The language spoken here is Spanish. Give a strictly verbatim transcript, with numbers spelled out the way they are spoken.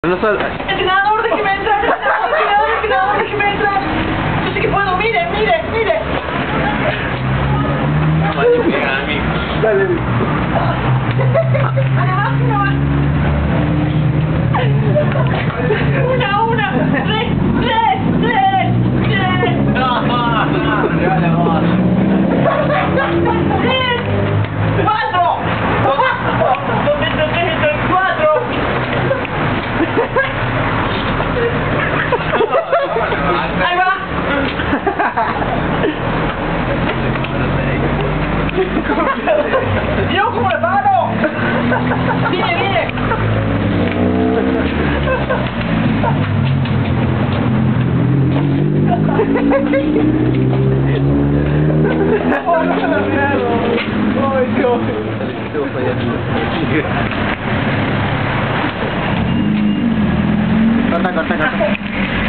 No solo... Entrenador, déjeme entrar, entrenador, entrenador, déjeme entrar. Yo sé que puedo, mire, mire, mire. Dale. Una, una, tres, tres, tres, tres. No, no, no, Tres, cuatro. ¿Dónde está tres? Esto es cuatro. Ahí va. Dios, como la mano. Viene, viene. Oh, no se la mierda. Ay, Dios. Corta, corta, corta.